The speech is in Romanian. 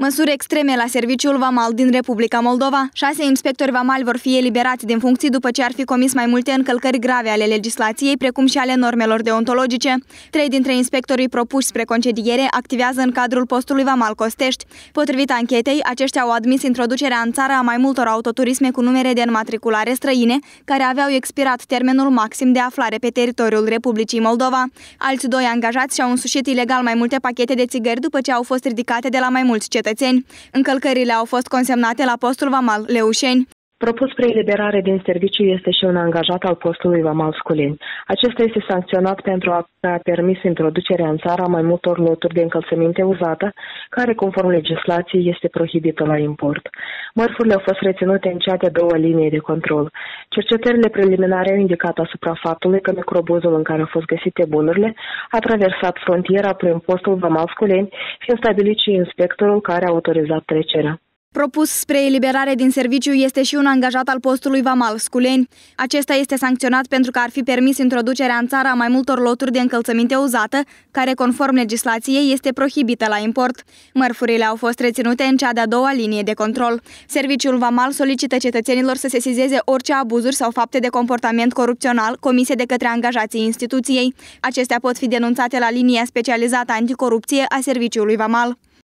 Măsuri extreme la serviciul vamal din Republica Moldova. 6 inspectori vamali vor fi eliberați din funcții după ce ar fi comis mai multe încălcări grave ale legislației, precum și ale normelor deontologice. 3 dintre inspectorii propuși spre concediere activează în cadrul postului vamal Costești. Potrivit anchetei, aceștia au admis introducerea în țară a mai multor autoturisme cu numere de înmatriculare străine, care aveau expirat termenul maxim de aflare pe teritoriul Republicii Moldova. Alți 2 angajați și-au însușit ilegal mai multe pachete de țigări după ce au fost ridicate de la mai mulți cetățeni. Încălcările au fost consemnate la postul vamal Leușeni. Propus spre eliberare din serviciu este și un angajat al postului vamal Sculeni. Acesta este sancționat pentru a permis introducerea în țară a mai multor loturi de încălțăminte uzată, care, conform legislației, este prohibită la import. Mărfurile au fost reținute în cea de-a doua linie de control. Cercetările preliminare au indicat asupra faptului că microbuzul în care au fost găsite bunurile a traversat frontiera prin postul vamal Sculeni, fiind stabilit și inspectorul care a autorizat trecerea. Propus spre eliberare din serviciu este și un angajat al postului vamal Sculeni. Acesta este sancționat pentru că ar fi permis introducerea în țară a mai multor loturi de încălțăminte uzată, care, conform legislației, este prohibită la import. Mărfurile au fost reținute în cea de-a doua linie de control. Serviciul vamal solicită cetățenilor să sesizeze orice abuzuri sau fapte de comportament corupțional comise de către angajații instituției. Acestea pot fi denunțate la linia specializată anticorupție a serviciului vamal.